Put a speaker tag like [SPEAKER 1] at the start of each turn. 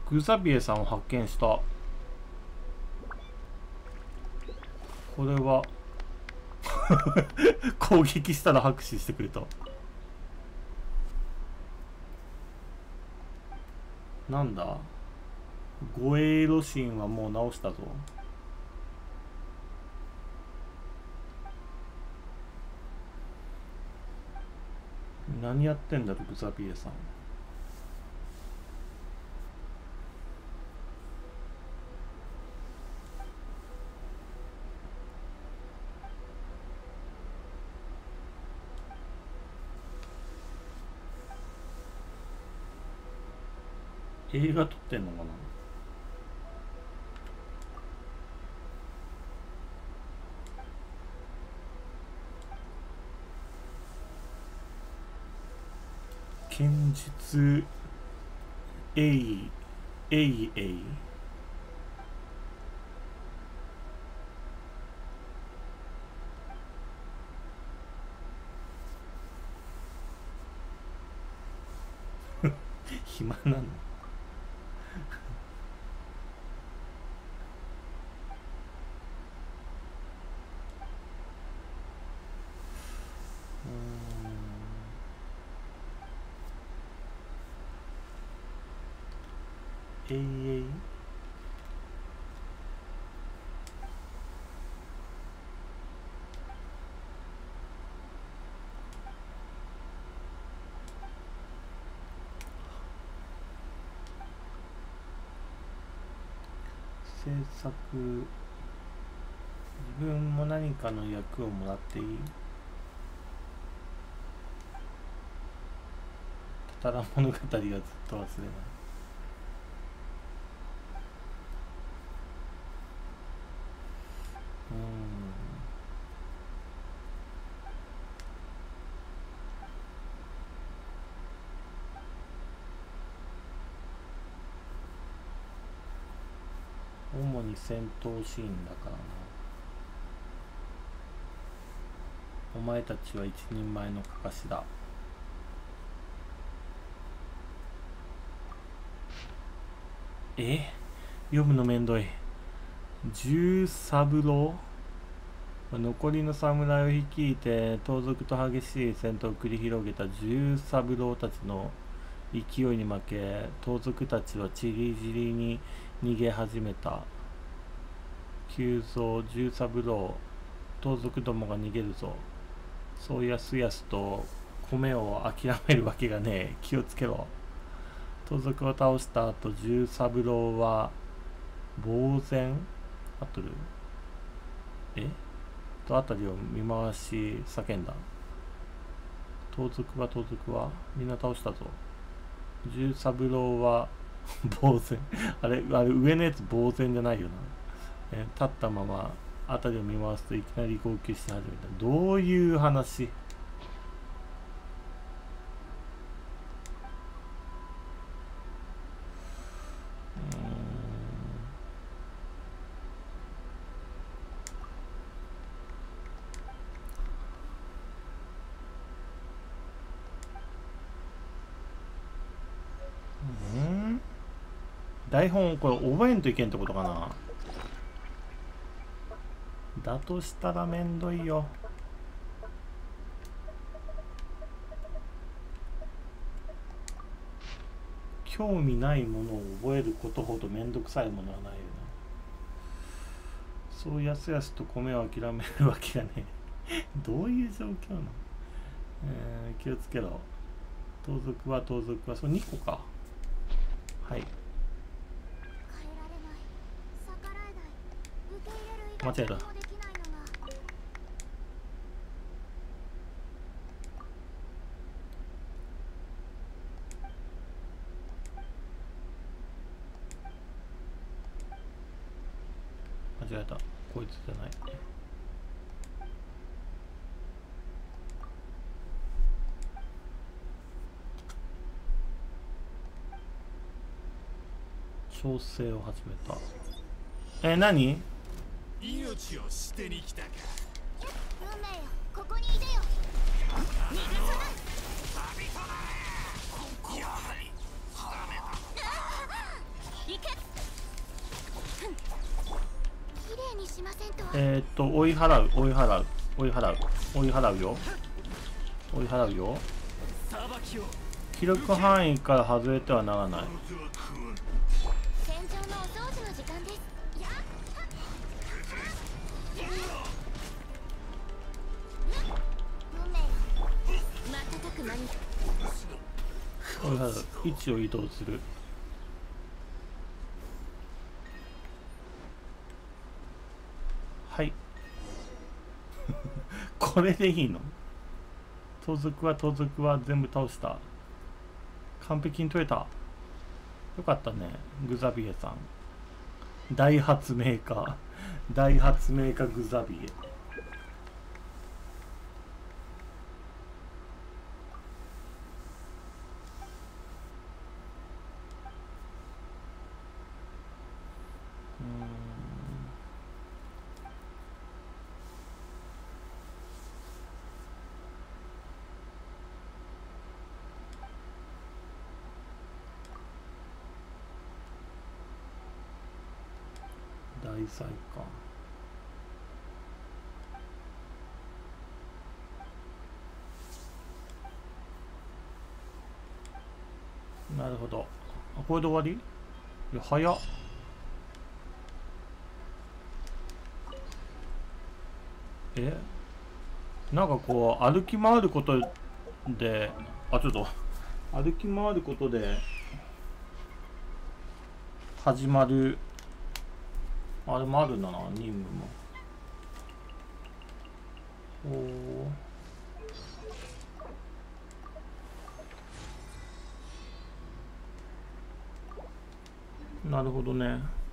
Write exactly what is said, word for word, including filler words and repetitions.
[SPEAKER 1] グザビエさんを発見した。これは攻撃したら拍手してくれた。なんだ、ゴエイロシンはもう直したぞ。何やってんだろグザビエさん。映画撮ってんのかな。剣術エイエイエイ暇なの。えいえい制作、自分も何かの役をもらっていい？たたら物語がずっと忘れない。主に戦闘シーンだからな。お前たちは一人前のかかしだ。え、読むのめんどい。十三郎、残りの侍を率いて盗賊と激しい戦闘を繰り広げた十三郎たちの勢いに負け、盗賊たちはちりぢりに逃げ始めた。急増十三郎、盗賊どもが逃げるぞ。そうやすやすと米を諦めるわけがねえ。気をつけろ。盗賊を倒した後、十三郎は呆然あとるえとあたりを見回し叫んだ。盗賊は盗賊はみんな倒したぞ。十三郎は呆然あれあれ上のやつ呆然じゃないよな。え立ったまま辺りを見回すといきなり号泣し始めた。どういう話？うん、台本これ覚えんといけんってことかな。だとしたらめんどいよ。興味ないものを覚えることほどめんどくさいものはないよね。そうやすやすと米を諦めるわけがねどういう状況なの、えー、気をつけろ。盗賊は盗賊はそうにこか。はい、間違えた。間違えた。こいつじゃない。調整を始めた。え、何？
[SPEAKER 2] 命を捨てに来たか。
[SPEAKER 3] 運命よ、ここにいでよ。逃がさない。
[SPEAKER 2] 旅となれ。やはりダメだ。
[SPEAKER 3] 行け。綺麗にしませんと。
[SPEAKER 1] えー、っと追い払う追い払う追い払う追い払うよ追い払うよ。記録範囲から外れてはならない。
[SPEAKER 3] 戦場のお掃除の時間です。やっ運命よ瞬く間に。
[SPEAKER 1] 追い払う。位置を移動する。はいこれでいいの？盗賊は盗賊は全部倒した。完璧に取れた。よかったね、グザビエさん。大発明家大発明家グザビエ。大祭か。なるほど。あ、これで終わり？いや、早っ。え、なんかこう歩き回ることで、あ、ちょっと歩き回ることで始まるあれもあるんだな、任務も。おー、なるほどね。